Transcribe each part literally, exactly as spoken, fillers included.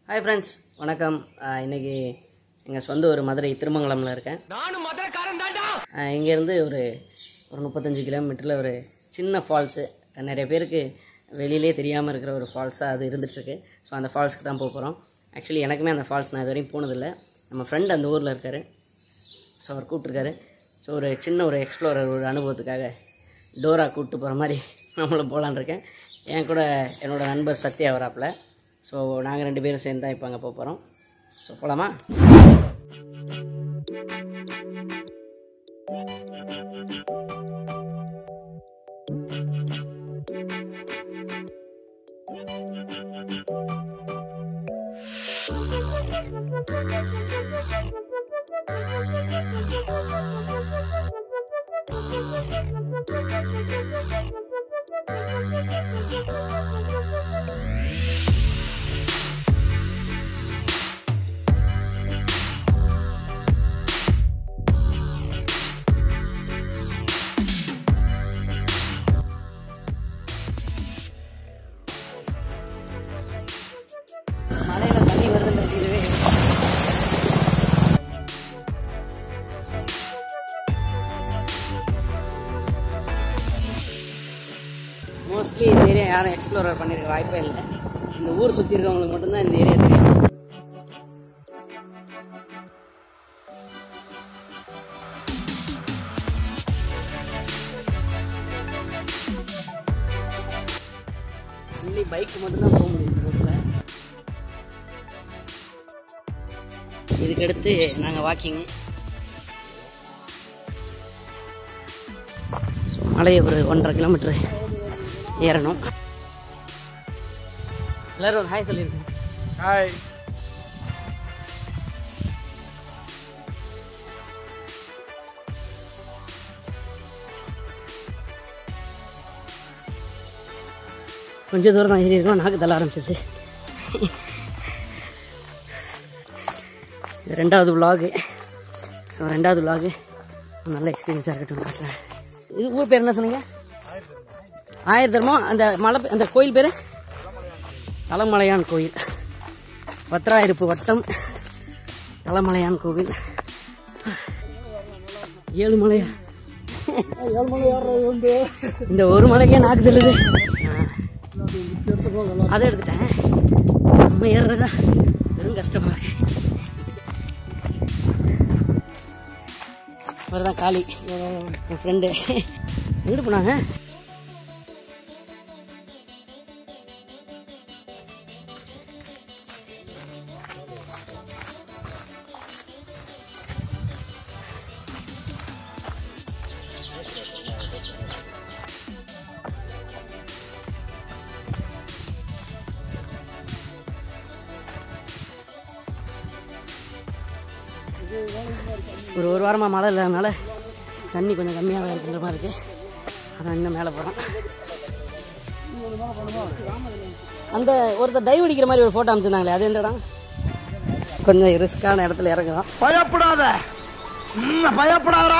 Hi friends, வணக்கம். இன்னைக்கு எங்க சொந்த ஒரு மதுரை திருமங்கலம்ல இருக்கேன். நானும் மதுரைக்காரன் தான்டா. இங்க இருந்து ஒரு ஒரு முப்பத்தஞ்சு கிலோமீட்டர்ல ஒரு சின்ன ஃபால்ஸ், நிறைய பேருக்கு வெளியிலே தெரியாம இருக்கிற ஒரு ஃபால்ஸா அது இருந்துட்டு இருக்கு. சோ அந்த ஃபால்ஸ்க்கு தான் போக போறோம். ஆக்சுவலி எனக்குமே அந்த ஃபால்ஸ் நான் இதுவரையும் போனது இல்ல. நம்ம ஃப்ரெண்ட் அந்த ஊர்ல இருக்காரு. சோ அவர் கூப்பிட்டுருக்காரு. ஸோ ஒரு சின்ன ஒரு எக்ஸ்ப்ளோரர் ஒரு அனுபவத்துக்காக டோரா கூப்பிட்டு போகிற மாதிரி நம்மளும் போகலான்னு இருக்கேன். என் கூட என்னோடய நண்பர் சத்யா வராப்பில். ஸோ நாங்கள் ரெண்டு பேரும் சேர்ந்து தான் இப்போ அங்கே போக போகிறோம். ஸோ போகலாமா? மலையில் தண்ணி வருதுன்னு இதுவே மோஸ்ட்லி இந்த ஏரியா யாரும் எக்ஸ்ப்ளோரர் பண்ணியிருக்க வாய்ப்பே இல்லை. இந்த ஊர் சுற்றி இருக்கவங்களுக்கு மட்டும்தான் இந்த ஏரியா தெரியும். ஒன்லி பைக் மட்டும்தான் போக முடியும் ரோட்டில். இதுக்கடுத்து நாங்கள் வாக்கிங் மலையை ஒரு ஒன்றரை கிலோமீட்டர் ஏறணும். எல்லாரும் ஒரு ஹாய் சொல்லியிருக்கேன். ஹாய். கொஞ்சம் தூரம் தான் ஏறி இருக்கோம். நாக்கு தள்ள ஆரம்பிச்சிச்சு. இது ரெண்டாவது விலாகு. ஸோ ரெண்டாவது விலாகு நல்ல எக்ஸ்பீரியன்ஸாக இருக்கட்டும் பார்க்குறேன். இது ஊர் பேர் என்ன சொன்னீங்க? ஆயிரம் தர்மம். அந்த மலை அந்த கோயில் பேர் தலைமலையான் கோயில். பத்திராயிருப்பு வட்டம் தலைமலையான் கோவில். ஏழு மலையா? ஏழு மலை ஏறுறது இந்த ஒரு மலைக்கே நாக்கு தள்ளுது. அதை எடுத்துட்டேன். நம்ம ஏறுறதா வெறும் கஷ்டமா இருக்கு. அவர்தான் காளி, என் ஃப்ரெண்டு. எங்கிட்டு போனாங்க? ஒரு ஒரு வாரமாக மழை இல்லாதனால தண்ணி கொஞ்சம் கம்மியாக தான் இருக்குன்ற மாதிரி இருக்கு. அதான் இன்னும் மேலே போகிறோம். அந்த ஒருத்தர் டைவ் அடிக்கிற மாதிரி ஒரு ஃபோட்டோ அமைச்சிருந்தாங்களே, அது எந்த இடம்? கொஞ்சம் ரிஸ்கான இடத்துல இறங்குறோம். பயப்படாத, பயப்படாதா.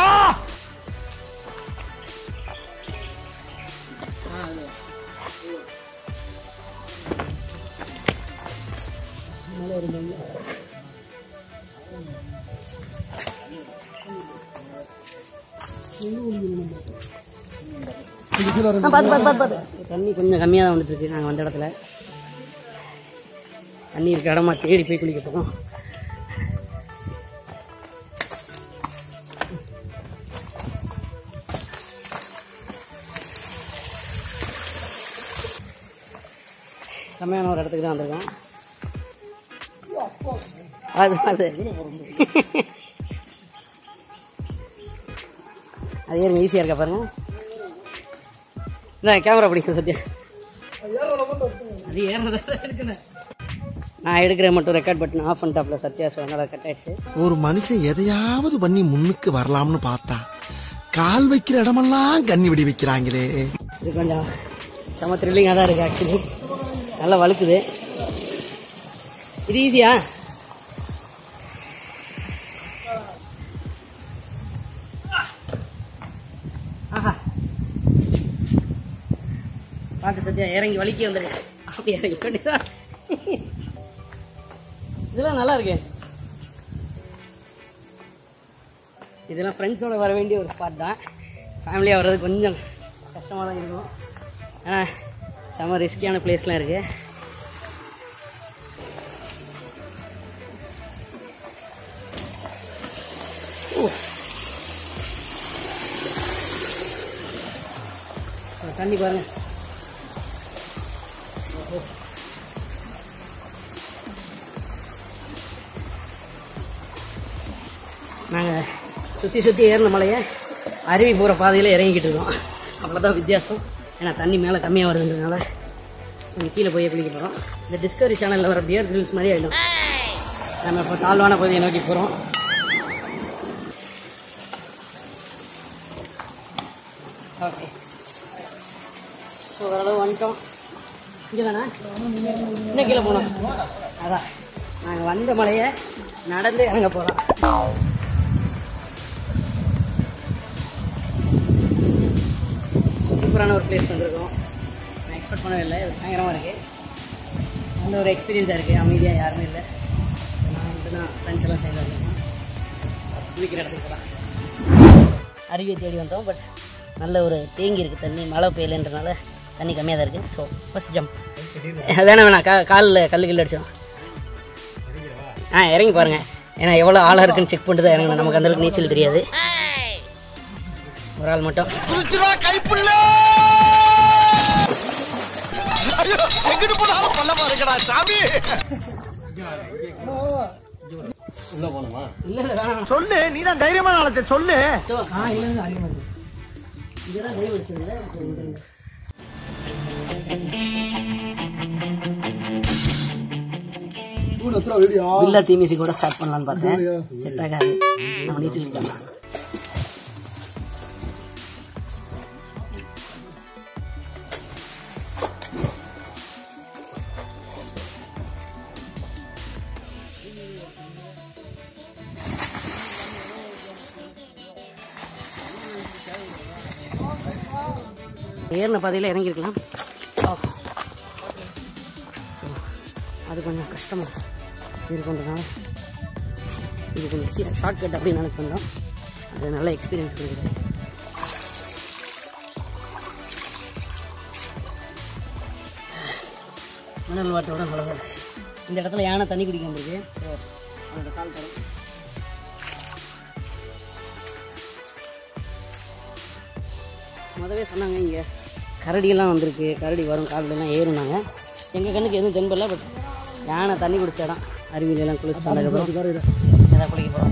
தண்ணி கொஞ்சம் கம்மியாக தான் வந்துட்டு இருக்கு. நாங்கள் வந்த இடத்துல தண்ணி இருக்க இடமா தேடி போய் குளிக்க போகிறோம். செம்மையான ஒரு இடத்துக்கு தான் வந்திருக்கோம். அது அது அது ஏறுங்க, ஈஸியாக இருக்கா பாருங்க. இதான் கேமரா பிடிக்கும் சத்யா. அது ஏறத எடுக்கணும். நான் எடுக்கிற மட்டும் ரெக்கார்ட் பட்டன் ஆஃப் பண்ணிட்டாப்ல சத்யா. ஸோ அதனால கட் ஆயிடுச்சு. ஒரு மனுஷன் எதையாவது பண்ணி முன்னுக்கு வரலாம்னு பார்த்தா கால் வைக்கிற இடமெல்லாம் கண்ணி விடி வைக்கிறாங்களே. இது கொஞ்சம் செம த்ரில்லிங்காக தான் இருக்கு. ஆக்சுவலி நல்லா வழுக்குது. இது ஈஸியா? ஆஹா, பார்த்து சத்யா இறங்கி வலிக்கி வந்துருக்கேன். அப்படி இறங்கி வேண்டியதான். இதெல்லாம் நல்லா இருக்கு. இதெல்லாம் ஃப்ரெண்ட்ஸோட வர வேண்டிய ஒரு ஸ்பாட் தான். ஃபேமிலியாக வர்றது கொஞ்சம் கஷ்டமாக தான் இருக்கும். ஏன்னா செம்ம ரிஸ்கியான பிளேஸ்லாம் இருக்குது. ஓ தண்ணி பாருங்க. நாங்கள் சுற்றி சுற்றி ஏறின மலையை அருவி போகிற பாதையில் இறங்கிக்கிட்டு இருக்கோம். அவ்வளோதான் வித்தியாசம். ஏன்னா தண்ணி மேலே கம்மியாக வருதுன்றதுனால நம்ம கீழே போய் குளிக்க போகிறோம். இந்த டிஸ்கவரி சேனலில் வர பியர் கிரில்ஸ் மாதிரி ஆகிடும். நம்ம இப்போ தாழ்வான பகுதியை நோக்கி போகிறோம். ஓகே, ஸோ ஓரளவு வந்துட்டோம். இங்கே தானே இன்னும் கீழே போனோம். அதான் நாங்கள் வந்த மலையை நடந்து இறங்க போகிறோம். சூப்பரான ஒரு பிளேஸ் வந்துருக்கோம். நான் எக்ஸ்பெக்ட் பண்ணவே இல்லை. இது பயங்கரமாக இருக்குது. அந்த ஒரு எக்ஸ்பீரியன்ஸாக இருக்குது. அமைதியாக யாருமே இல்லை. நான் வந்து நான் ஃப்ரெண்ட்ஸ் எல்லாம் சேர்ந்து வந்தேன். குளிக்கிற இடத்துக்கு தான் அருவியை தேடி வந்தோம். பட் நல்ல ஒரு தேங்கி இருக்குது தண்ணி. மழை பெய்யலைன்றனால தண்ணி கம்மியாக தான் இருக்குது. ஸோ ஃபஸ்ட் ஜம்ப் வேணாம் வேணாம் கா காலில் கல் கில் அடிச்சோம். ஆ இறங்கி பாருங்கள். ஏன்னா எவ்வளோ ஆளாக இருக்குன்னு செக் பண்ணிட்டு தான் இறங்கணும். நமக்கு அந்தளவுக்கு நீச்சல் தெரியாது. ஒரு ஆள் மட்டும் சொல்லு. நீ தான் தைரியமான ஆளத்தை சொல்லு. வில்லா தீமிசி கூட ஸ்டார்ட் பண்ணலான்னு பார்த்தேன். செட் ஆகாது. நம்ம நீச்சல் பண்ணலாம். ஏறின பாதையில் இறங்கியிருக்கலாம். அது கொஞ்சம் கஷ்டமாக இருக்குன்றதுனால இது கொஞ்சம் ஷார்ட் கட் அப்படின்னு நினைச்சு வந்தோம். அது நல்ல எக்ஸ்பீரியன்ஸ் கொடுக்குது. மினரல் வாட்டரோட நல்லதாக இருக்குது. இந்த இடத்துல யானை தண்ணி குடிக்க முடியுது. ஸோ அதோட கால் தரும். முதவே சொன்னாங்க இங்கே கரடியெல்லாம் வந்திருக்கு. கரடி வரும் காலெல்லாம் ஏறுனாங்க. எங்கள் கண்ணுக்கு எதுவும் தென்படல. பட் யானை தண்ணி குடிச்ச இடம். அருவியிலெல்லாம் குளிச்சுட்டு வந்ததுக்கப்புறம் எதாவது குளிக்க போகிறோம்.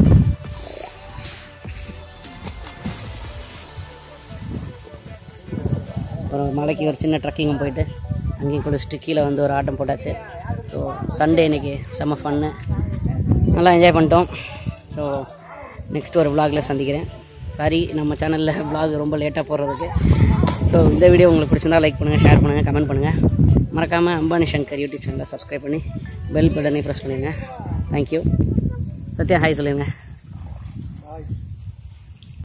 அப்புறம் மலைக்கு ஒரு சின்ன ட்ரக்கிங்கும் போயிட்டு அங்கேயும் குளிச்சுட்டு கீழே வந்து ஒரு ஆட்டம் போட்டாச்சு. ஸோ சண்டே இன்றைக்கி செம்ம ஃபன்னு. நல்லா என்ஜாய் பண்ணிட்டோம். ஸோ நெக்ஸ்ட் ஒரு விலாகில் சந்திக்கிறேன். சாரி நம்ம சேனலில் விலாக் ரொம்ப லேட்டாக போடுறதுக்கு. ஸோ இந்த வீடியோ உங்களுக்கு பிடிச்சிருந்தா லைக் பண்ணுங்கள், ஷேர் பண்ணுங்கள், கமெண்ட் பண்ணுங்கள். மறக்காமல் அம்பானி சங்கர் யூடியூப் சேனலை சப்ஸ்கிரைப் பண்ணி பெல் பட்டனை ப்ரெஸ் பண்ணிடுங்க. தேங்க்யூ. சத்யா ஹாய் சொல்லிடுங்க.